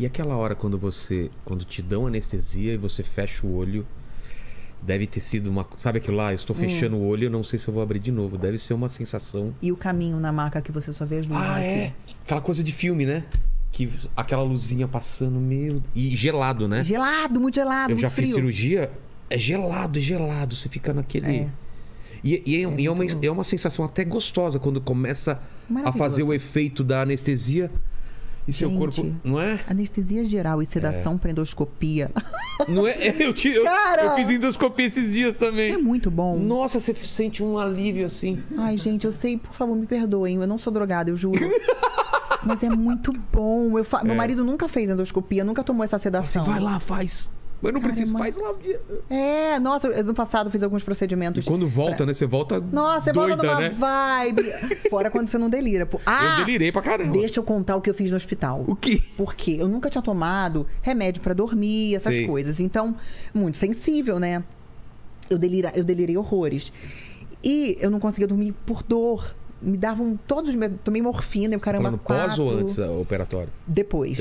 E aquela hora quando te dão anestesia e você fecha o olho, deve ter sido uma... Sabe aquilo lá? Eu estou fechando o olho, eu não sei se eu vou abrir de novo. Deve ser uma sensação... E o caminho na maca que você só vê as luzes aqui. É? Aquela coisa de filme, né? Que aquela luzinha passando, e gelado, né? Gelado, muito gelado, Eu muito já frio. fiz cirurgia, é gelado. Você fica naquele... É uma sensação até gostosa quando começa a fazer o efeito da anestesia e seu corpo, não é? Anestesia geral e sedação para endoscopia. Não é? Eu fiz endoscopia esses dias também. É muito bom. Nossa, você sente um alívio assim. Ai, gente, eu sei, por favor, me perdoem. Eu não sou drogada, eu juro. Mas é muito bom. Meu marido nunca fez endoscopia, nunca tomou essa sedação. Você vai lá, faz. Mas não precisa, faz lá. Nossa, no passado eu fiz alguns procedimentos. E quando volta, né? Você volta Nossa, você doida, volta numa né? vibe. Fora quando você não delira. Eu delirei pra caramba. Deixa eu contar o que eu fiz no hospital. O quê? Porque eu nunca tinha tomado remédio pra dormir, essas coisas. Então, muito sensível, né? Eu delirei horrores. E eu não conseguia dormir por dor. Me davam todos os medos. Tomei morfina, caramba, pós ou antes do operatório? Depois.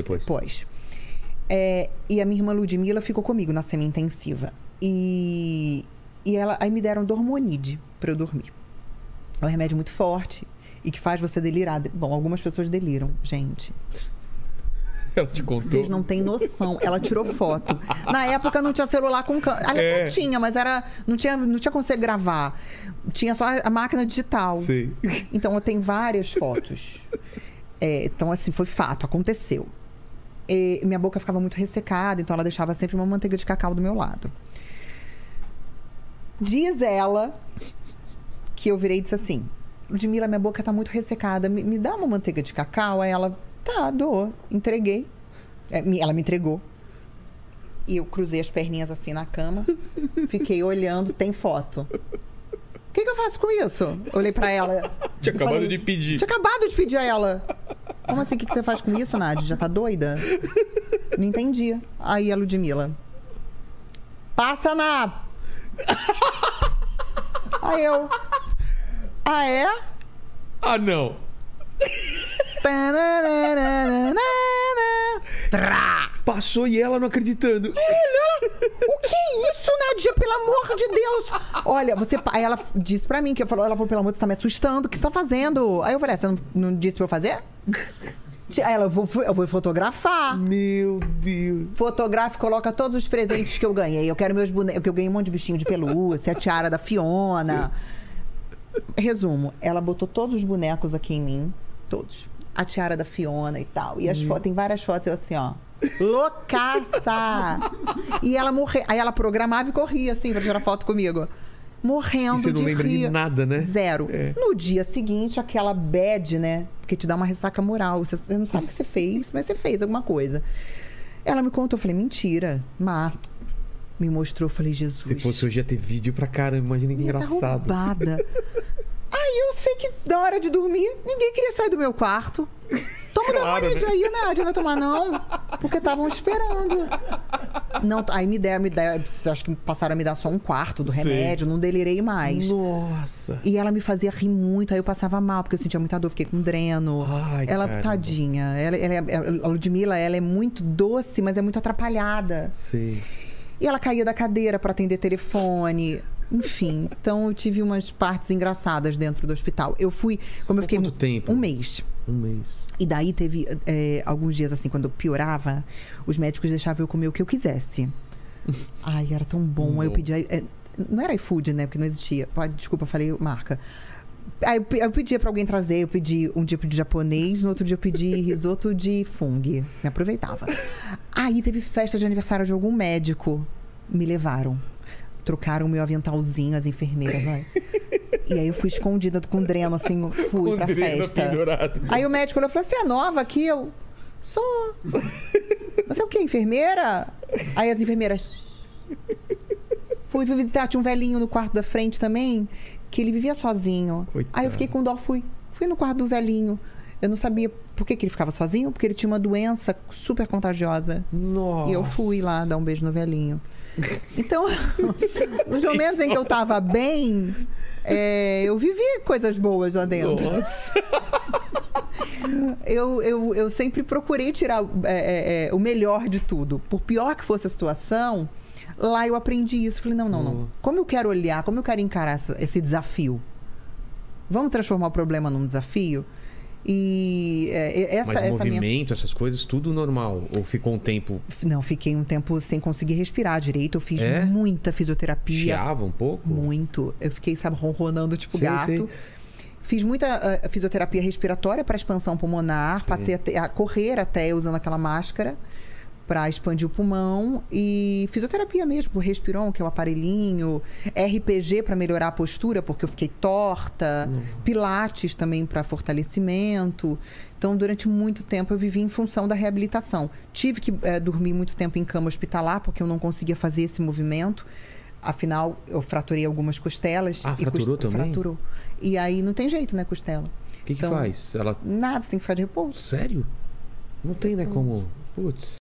E a minha irmã Ludmilla ficou comigo na semi-intensiva. E aí me deram Dormonide pra eu dormir. É um remédio muito forte e que faz você delirar. Bom, algumas pessoas deliram, gente. Ela te contou? Vocês não têm noção. Ela tirou foto. Na época não tinha celular com câmera. Aliás, tinha, mas não tinha como você gravar. Tinha só a máquina digital. Sim. Então eu tenho várias fotos. Então, assim, foi fato, aconteceu. Minha boca ficava muito ressecada, então ela deixava sempre uma manteiga de cacau do meu lado. Diz ela que eu virei e disse assim: Ludmilla, minha boca tá muito ressecada, me dá uma manteiga de cacau? Aí ela, tá, dou. Entreguei. Ela me entregou. E eu cruzei as perninhas assim na cama, fiquei olhando, tem foto. O que eu faço com isso? Olhei pra ela. Tinha acabado de pedir. Tinha acabado de pedir a ela. Como assim? O que você faz com isso, Nádia? Já tá doida? Não entendi. Aí a Ludmilla. Passa na... Aí eu... Ah, é? Ah, não. Passou e ela não acreditando. O que é isso, Nádia? Pelo amor de Deus. Olha, aí ela disse pra mim, ela falou, pelo amor de Deus, você tá me assustando. O que você tá fazendo? Aí eu falei, você não disse pra eu fazer? Aí ela, eu vou fotografar. Meu Deus. Fotografa e coloca todos os presentes que eu ganhei. Eu quero meus bonecos, porque eu ganhei um monte de bichinho de pelúcia, a tiara da Fiona. Sim. Resumo, ela botou todos os bonecos aqui em mim. Todos. A tiara da Fiona e tal. E as fotos, tem várias fotos, eu assim, ó. Loucaça! E ela morreu. Aí ela programava e corria, assim, pra tirar foto comigo. Morrendo de rir. Você não lembra de nada, né? Zero. No dia seguinte, aquela bad, né? Porque te dá uma ressaca moral. Você não sabe o que você fez, mas você fez alguma coisa. Ela me contou, eu falei, mentira. Me mostrou, eu falei, Jesus. Se fosse hoje ia ter vídeo pra caramba, imagina que engraçado. Tá roubada. Aí eu sei que na hora de dormir, ninguém queria sair do meu quarto. Toma Dormonide aí, né? Não vai tomar não. Porque estavam esperando. Não, aí me deram, acho que passaram a me dar só um quarto do remédio, não delirei mais. Nossa. E ela me fazia rir muito, aí eu passava mal, porque eu sentia muita dor, fiquei com dreno. Ai, ela, caramba. tadinha, a Ludmilla, ela é muito doce, mas é muito atrapalhada. Sim. E ela caía da cadeira para atender telefone. Enfim, então eu tive umas partes engraçadas dentro do hospital. Eu fui, como eu fiquei... Quanto tempo? Um mês. Um mês. E daí teve alguns dias, assim, quando eu piorava, os médicos deixavam eu comer o que eu quisesse. Ai, era tão bom. Aí eu pedi... não era iFood, né? Porque não existia. Desculpa, eu falei marca. Aí eu pedia pra alguém trazer. Um dia eu pedi japonês, no outro dia eu pedi risoto de fungo. Me aproveitava. Aí teve festa de aniversário de algum médico. Me levaram. Trocaram o meu aventalzinho, as enfermeiras, vai. E aí eu fui escondida com dreno, assim, fui pra festa. Pendurado. Aí o médico olhou e falou, você é nova aqui? Eu, sou. Você é o quê, enfermeira? Aí as enfermeiras... Fui visitar, tinha um velhinho no quarto da frente também, que ele vivia sozinho. Coitado. Aí eu fiquei com dó, fui no quarto do velhinho. Eu não sabia por que ele ficava sozinho, porque ele tinha uma doença super contagiosa. Nossa. E eu fui lá dar um beijo no velhinho. Então, nos momentos em que eu tava bem, eu vivi coisas boas lá dentro. Nossa. eu sempre procurei tirar o melhor de tudo. Por pior que fosse a situação, lá eu aprendi isso. Falei, não. Como eu quero olhar, como eu quero encarar esse desafio? Vamos transformar o problema num desafio? E Mas movimento, essas coisas, tudo normal? Ou ficou um tempo... Não, fiquei um tempo sem conseguir respirar direito. Eu fiz muita fisioterapia. Chiava um pouco? Muito. Eu fiquei, sabe, ronronando tipo gato. Sei. Fiz muita fisioterapia respiratória para expansão pulmonar. Sim. Passei a correr até usando aquela máscara para expandir o pulmão. E fisioterapia mesmo, o Respiron, que é o aparelhinho. RPG para melhorar a postura, porque eu fiquei torta. Pilates também para fortalecimento. Então, durante muito tempo, eu vivi em função da reabilitação. Tive que dormir muito tempo em cama hospitalar, porque eu não conseguia fazer esse movimento. Afinal, eu fraturei algumas costelas. Ah, fraturou também? Fraturou. E aí não tem jeito, né, costela. O que faz? Nada, você tem que ficar de repouso. Sério? Não tem, né, como... Putz.